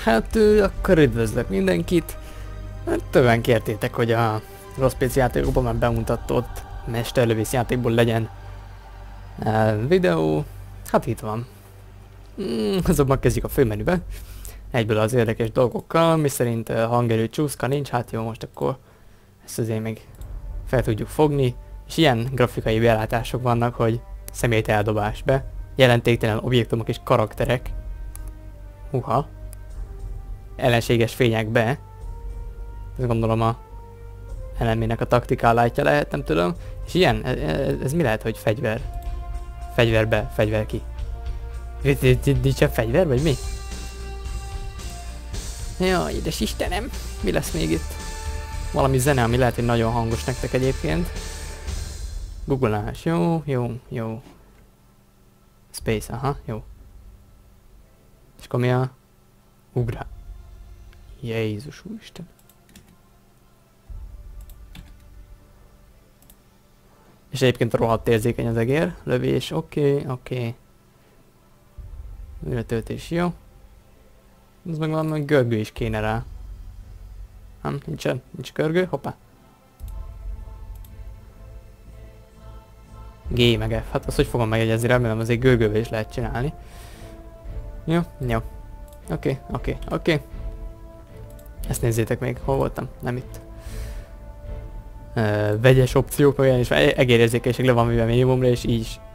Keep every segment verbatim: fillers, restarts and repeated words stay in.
Hát ö, akkor üdvözlök mindenkit. Hát többen kértétek, hogy a rossz pé cé játékokban már bemutatott mesterlövész játékból legyen uh, videó. Hát itt van. Mm, azonban kezdjük a főmenübe. Egyből az érdekes dolgokkal, miszerint uh, hangerő csúszka nincs, hát jó, most akkor ezt azért még fel tudjuk fogni. És ilyen grafikai belátások vannak, hogy szemét eldobás be, jelentéktelen objektumok és karakterek. Huha. Ellenséges fények be. Ezt gondolom a elemének a taktikálátja lehet, nem tudom. És ilyen, ez, ez mi lehet, hogy fegyver? Fegyver be, fegyver ki. Nincs fegyver, vagy mi? Jaj, édes Istenem! Mi lesz még itt? Valami zene, ami lehet, hogy nagyon hangos nektek egyébként. Googleás, jó, jó, jó. Space, aha, jó. És akkor mi a... Ugrá. Jézus úristen. És egyébként rohadt érzékeny az egér. Lövés, oké, okay, oké. Okay. Műretöltés, jó. Ez meg valami görgő is kéne rá. Nem, nincsen, nincs görgő, hoppá. G meg F, hát azt hogy fogom megjegyezni, remélem azért görgővel is lehet csinálni. Jó, jó. Oké, okay, oké, okay, oké. Okay. Ezt nézzétek még, hol voltam? Nem itt. Uh, vegyes opciók, olyan is egérérzékenység le van mivel minimumra, és így is.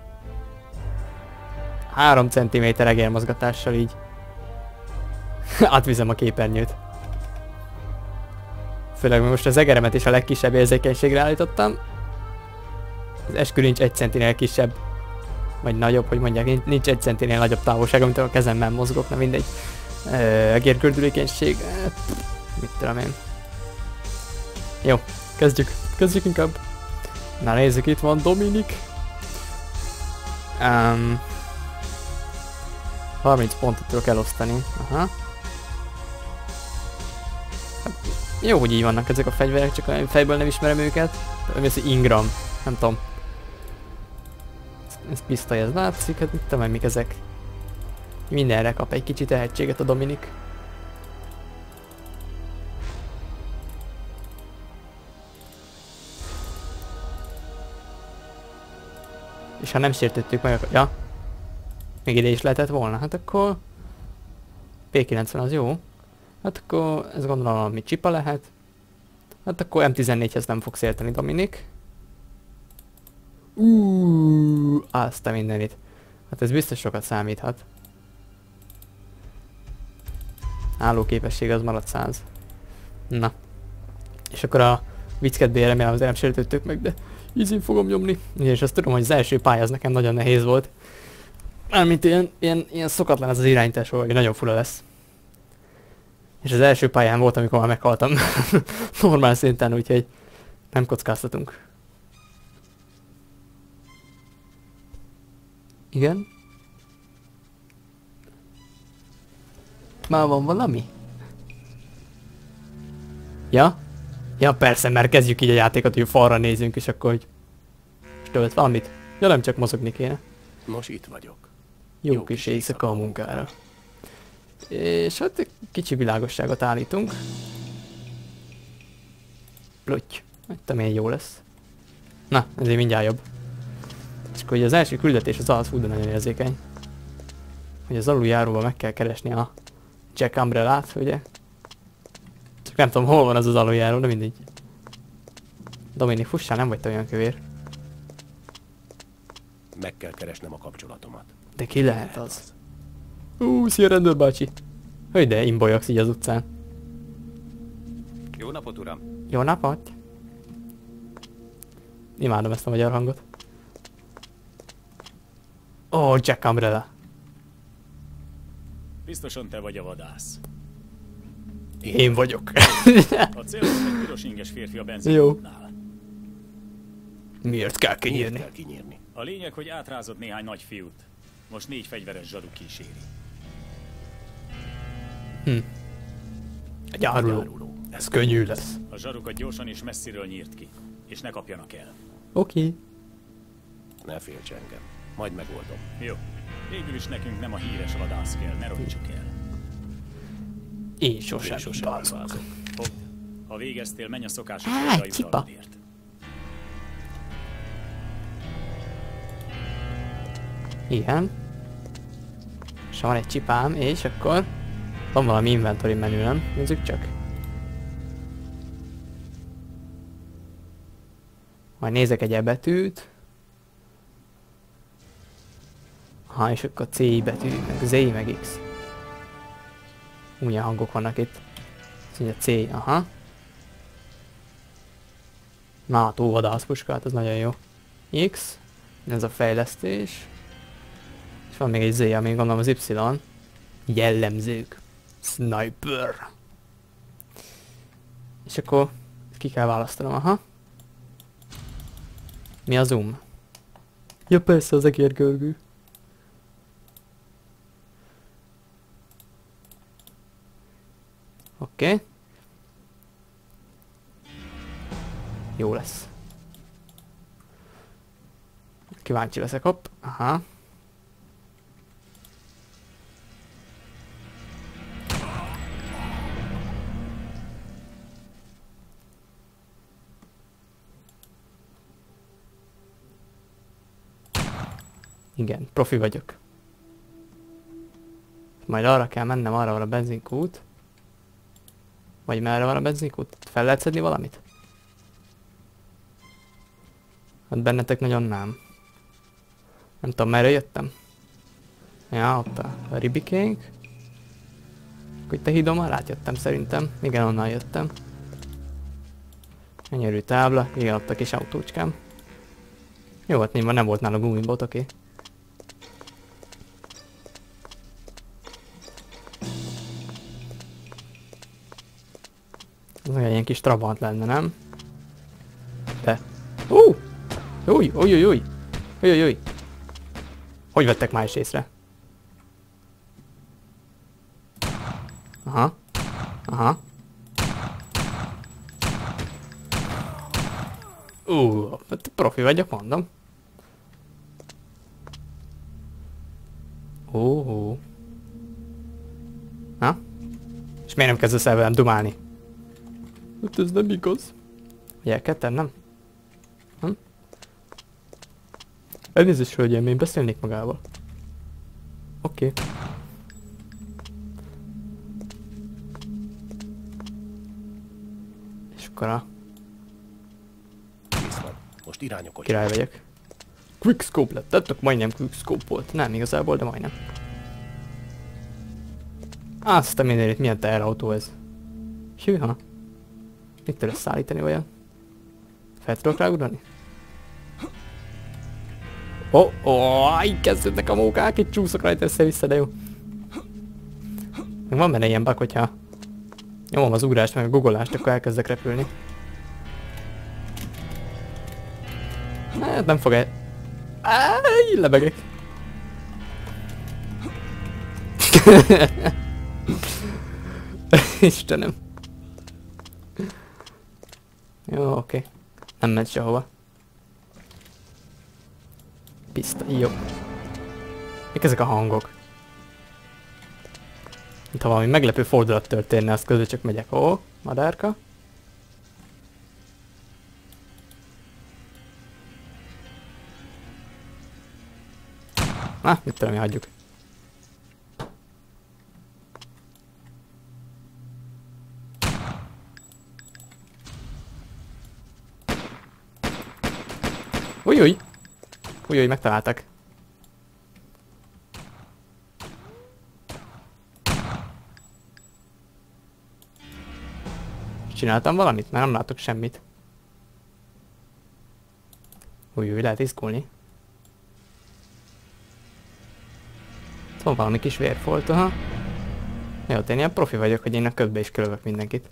három centiméter egérmozgatással így. Átviszem a képernyőt. Főleg most az egeremet is a legkisebb érzékenységre állítottam. Az eskülincs egy centinél kisebb. Vagy nagyobb, hogy mondják, nincs egy centinél nagyobb távolság, amit a kezemmel mozgok, na mindegy. Uh, egérgördülékenység. Uh, mit tudom én. Jó, kezdjük. Kezdjük inkább. Na nézzük, itt van Dominik. Um, harminc pontot tudok elosztani. Aha. Hát, jó, hogy így vannak ezek a fegyverek, csak olyan fejből nem ismerem őket. Mi az, hogy Ingram? Nem tudom. Ez pisztoly, ez látszik, hát mit tudom, mik ezek. Mindenre kap egy kicsit tehetséget a Dominik. És ha nem sértettük meg, akkor... Ja. Még ide is lehetett volna. Hát akkor... P kilencven az jó. Hát akkor ez gondolom valami csipa lehet. Hát akkor M tizennégyhez nem fogsz érteni, Dominik. Uuuuh, azt a mindenit. Hát ez biztos sokat számíthat. Állóképesség az maradt száz. Na. És akkor a viccket bé remélem azért nem sértettük meg, de easy fogom nyomni. És azt tudom, hogy az első pálya az nekem nagyon nehéz volt. Mármint ilyen, ilyen, ilyen szokatlan ez az irányítás, hogy nagyon fura lesz. És az első pályán volt, amikor már meghaltam. Normál szinten, úgyhogy nem kockáztatunk. Igen? Már van valami? Ja? Ja persze, mert kezdjük így a játékot, hogy falra nézünk, és akkor hogy... És tölt valamit? Ja, nem csak mozogni kéne. Most itt vagyok. Jó, Jó kis éjszaka a munkára. És hát egy kicsi világosságot állítunk. Plötty. Tudom én, jó lesz. Na, ezért mindjárt jobb. És akkor az első küldetés az az, hú, de nagyon érzékeny. Hogy az aluljáróban meg kell keresni a Jack Umbrellát, ugye? Csak nem tudom, hol van az az aluljáró, de mindegy. Dominik, fussál, nem vagy te olyan kövér. Meg kell keresnem a kapcsolatomat. De ki lehet az? Ú, szia rendőr bácsi! Hogy de imbolyogsz így az utcán. Jó napot, uram! Jó napot! Imádom ezt a magyar hangot. Ó, oh, Jack Umbrella! Biztosan te vagy a vadász. Én, Én vagyok. A cél az egy piros inges férfi a benzinkútnál. Miért kell kinyírni? Miért kell kinyírni? A lényeg, hogy átrázott néhány nagy fiút. Most négy fegyveres zsaru kíséri. Hm. Egy áruló. áruló. Ez könnyű lesz. A zsarukat gyorsan és messziről nyírt ki. És ne kapjanak el. Oké. Okay. Ne félts engem. Majd megoldom. Jó. Végül is nekünk nem a híres vadász kell, ne rogyjuk el. Én sosem, Én sosem bazd. hibázom. Fogd. Ha végeztél, menj a szokásos Á, oldal cipa. jutalmadért. Igen. És van egy csipám, és akkor van valami inventory menü, nem? Nézzük csak. Majd nézek egy E betűt. Aha, és akkor C betű, meg Z, meg X. Milyen hangok vannak itt. Azt mondja C, aha. Na, túlvadászpuska, hát ez nagyon jó. X, ez a fejlesztés. És van még egy Z, ami gondolom az Y. Jellemzők. Sniper. És akkor ki kell választanom, aha. Mi a zoom? Ja persze, az egérgörgő. Oké. Okay. Jó lesz. Kíváncsi leszek, hopp. Aha. Igen, profi vagyok. Majd arra kell mennem, arra van a benzinkút. Vagy merre van a benzinkút? Fel lehet szedni valamit? Hát bennetek nagyon nem. Nem tudom, merre jöttem. Ja, ott a ribikénk. Hogy te hídom már átjöttem szerintem. Igen, onnan jöttem. Gyönyörű tábla. Igen, ott a kis autócskám. Jó, hát nyilván nem volt nála gumibot, oké. Okay. Ez olyan ilyen kis trabant lenne, nem? De... Ú! Új, új, új, új! Új, új, új! Hogy vettek már is észre? Aha. Aha. Ú, hát profi vagyok, mondom. Ó, ó. Na? És miért nem kezdesz el velem dumálni? Hát ez nem igaz. Hogy el kell tennem? Hm? Elnézést, hölgyem, én beszélnék magával. Oké. Okay. És akkor a... Kész van. Most irányok. Király vagyok. Quickscope lett, tettek majdnem quickscope volt. Nem igazából, de majdnem. Azt a mindenit, milyen teherautó ez? Hűha. Mit tudod szállítani vajon? Fel tudok ráugrani? Ó, oh, oh, így kezdődnek a mókák, itt csúszok rajta össze-vissza, de jó. Meg van benne ilyen bug, hogyha nyomom az ugrást meg a guggolást, akkor elkezdek repülni. Hát nem fog el... Áj, lebegek. Istenem. Jó, oké. Okay. Nem ment sehova. Pista, jó. Mik ezek a hangok? Mint ha valami meglepő fordulat történne, azt közül csak megyek. Ó, madárka. Na, mit tudom, mi hagyjuk. Ujjjj! Ujjjj, megtaláltak. Csináltam valamit? Mert nem látok semmit. Ujjjj, lehet izgulni. Van valami kis vérfolt, aha. Jó, én ilyen profi vagyok, hogy én a ködbe is körülök mindenkit.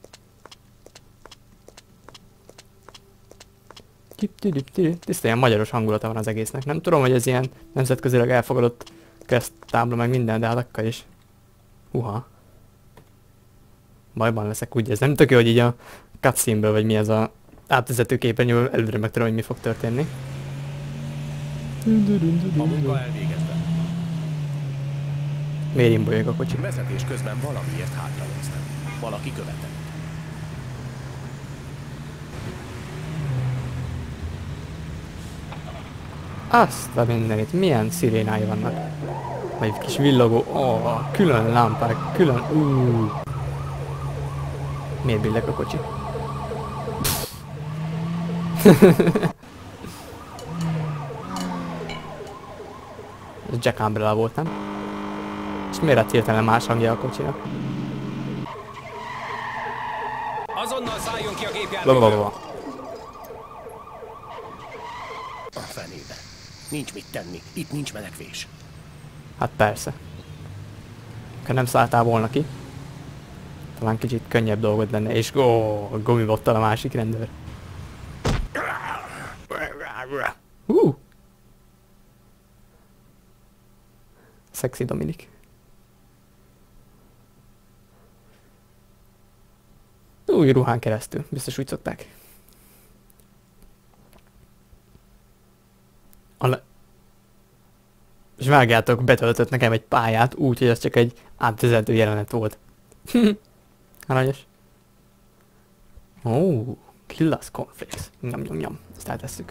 Tiszta ilyen magyaros hangulata van az egésznek. Nem tudom, hogy ez ilyen nemzetközileg elfogadott kereszttábla meg minden, de hát akkor is. Uha. Bajban leszek, úgy érzem. Tök jó, hogy így a cutscene-ből, vagy mi ez a átvezető képernyőből előre meg tudom, hogy mi fog történni. A munka elvégezve. Miért imbolyog a kocsi? Vezetés közben valamiért hátranéztem. Valaki követett. Azt a mindenit, milyen szirénái vannak. Vagy egy kis villogó, ó, külön lámpák, külön, úúúú. Miért billeg a kocsi? Ez Jack Umbrella volt, nem? És miért lett hirtelen más hangja a kocsinak? Azonnal szálljon ki a gépjárművől! Blablabla. A fenébe. Nincs mit tenni. Itt nincs menekvés. Hát persze. Ha nem szálltál volna ki, talán kicsit könnyebb dolgod lenne, és ó, gumibottal a másik rendőr. Hú! Szexi Dominik. Új ruhán keresztül, biztos úgy szokták. Ale... És vágjátok, betöltött nekem egy pályát úgy, hogy ez csak egy átvezető jelenet volt. Aranyos. Ó, oh, Killas Cornflakes. Nyom, nyom, nyom. Ezt eltesszük.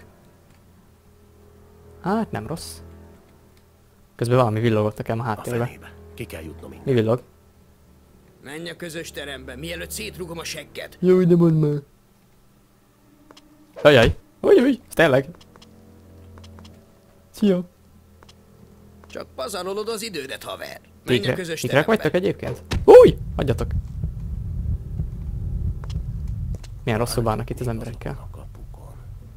Hát nem rossz. Közben valami villogott nekem a A háttérbe. fenébe. Ki kell jutnom innen. Mi villog? Menj a közös terembe, mielőtt szétrugom a segged. Jó, de mondd már. Ajaj. Ujjjj, ez tényleg. Szia. Csak pazarolod az idődet, haver. Menj a Tikre, közös tikrek terembe. vagytok egyébként? Új! Hagyjatok. Milyen rosszul bánnak itt az emberekkel. A kapukon.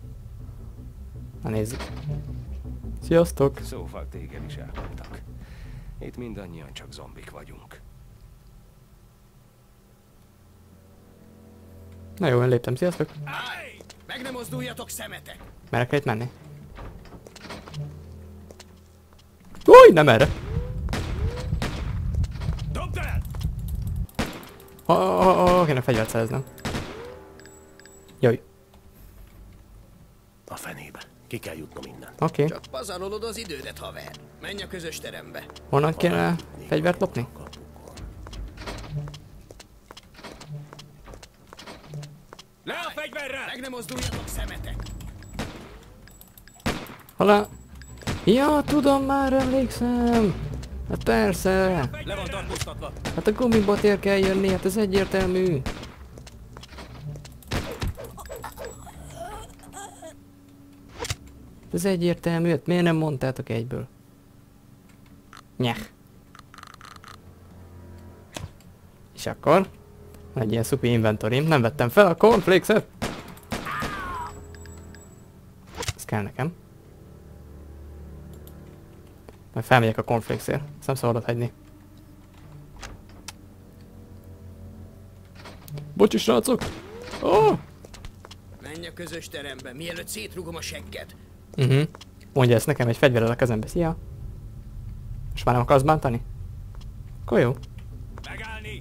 Na nézzük. Sziasztok! Szóval téged is elkaptak. Itt mindannyian csak zombik vagyunk. Na jó, én léptem, sziasztok! Állj! Meg nem mozduljatok, szemetek! Merre kell itt menni? Új, nem erre! Dobd el! Ó, ó, ó, kéne fegyvert szereznem. Jöjj, A fenébe. Ki kell jutnom innen. oké. Okay. Csak pazarolod az idődet, haver. Menj a közös terembe. Honnan kéne fegyvert lopni? A kapukon. Le a fegyverrel! Meg nem mozduljatok, szemetek! Hala... Ja, tudom, már emlékszem! Hát persze! Le van tartóztatva! Hát a gumibotért kell jönni, hát ez egyértelmű! Ez egyértelmű, hát miért nem mondtátok egyből? Nyeh. És akkor? Van egy ilyen szupi inventorim, nem vettem fel a cornflakes-et! Ez kell nekem. Majd felmegyek a cornflakesért, ezt nem szabad hagyni. Bocsi srácok! Oh! Menj a közös terembe, mielőtt szétrugom a segged. Uh -huh. Mondja ezt nekem egy fegyverrel a kezembe, szia! És már nem akarsz bántani? Akkor jó. Megállni!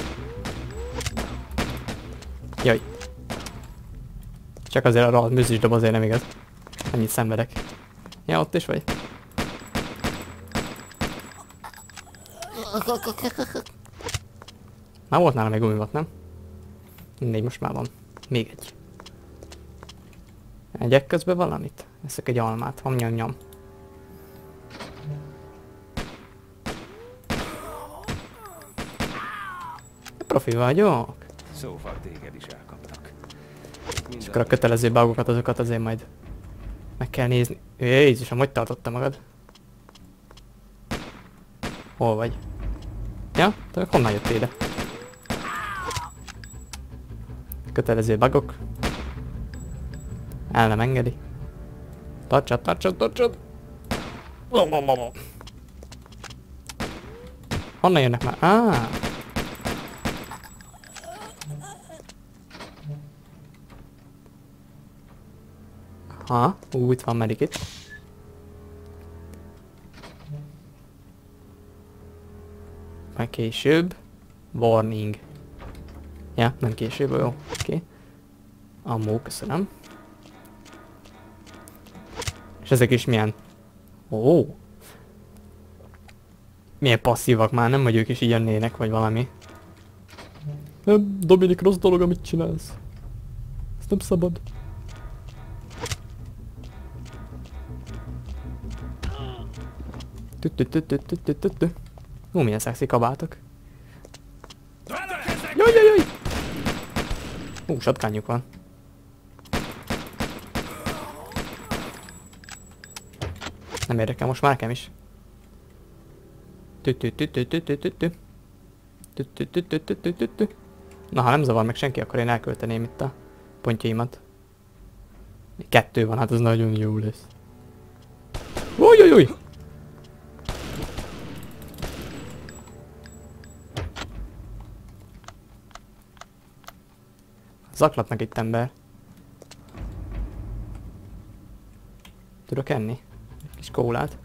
Jaj. Csak azért a rohadt műzis dobozért nem igaz. Ennyit szenvedek. Ja, ott is vagy? Már volt nálam egy gumibot, nem? Mindegy, most már van. Még egy. Egyek közben valamit? Eszek egy almát. Ham nyom nyom. Profi vagyok. Szóval téged is elkaptak. És akkor a kötelező bugokat, azokat azért majd meg kell nézni. Jézusom, hogy tartotta magad? Hol vagy? Ja? Te honnan jöttél ide? Kötelező bugok. El nem engedi. Tartsad, tartsad, tartsad! Honnan jönnek már? Ah! Ha, ú, itt van medikit. Majd később. Warning. Ja, nem később, jó. Oké. Okay. Ammó, köszönöm. És ezek is milyen... Ó. Milyen passzívak már, nem, hogy ők is így jönnének, vagy valami. Nem, Dominik, rossz dolog, amit csinálsz. Ez nem szabad. Tü-tü-tü-tü-tü-tü-tü. Hú, milyen szexi kabátok. Jaj, jaj, jaj! Hú, satkányuk van. Nem érdekel, most már nekem is. Tü-tü-tü-tü-tü-tü-tü. Tü-tü-tü-tü-tü-tü-tü. Na, ha nem zavar meg senki, akkor én elkölteném itt a pontjaimat. Kettő van, hát az nagyon jó lesz. Ujjjjjj! Zaklatnak itt ember. Tudok enni? Egy kis kólát.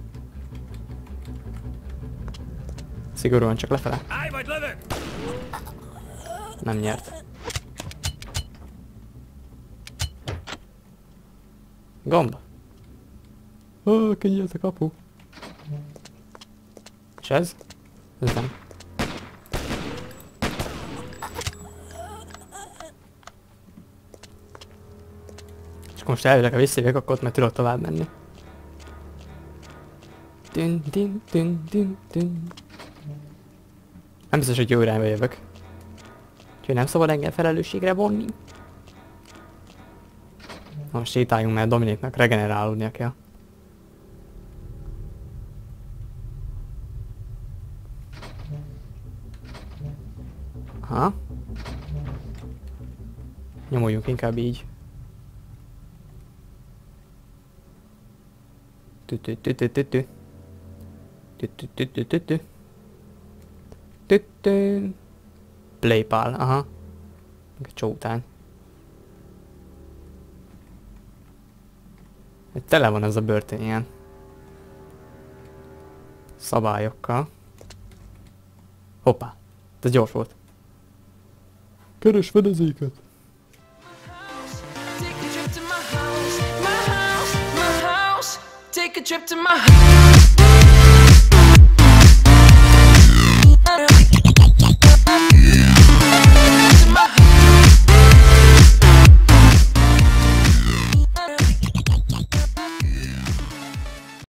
Szigorúan csak lefele. Állj vagy lövök! Nem nyert. Gomb. Ó, kinyílt a kapu. És ez? Ez nem. És most elvileg, ha visszajövök, akkor ott meg tudok tovább menni. Din, din, din, din, din. Nem biztos, hogy jó irányba jövök. Úgyhogy nem szabad engem felelősségre vonni. Na most sétáljunk, mert Dominiknak regenerálódnia kell. Aha. Nyomuljunk inkább így. Tü-tü-tü-tü-tü-tü. Tü-tü-tü-tü-tü-tü. Tü-tü. Playpal, aha. Csótány. Tele van ez a börtön ilyen szabályokkal. Hoppá, ez gyors volt. Keres fedezéket. Take a trip to my house.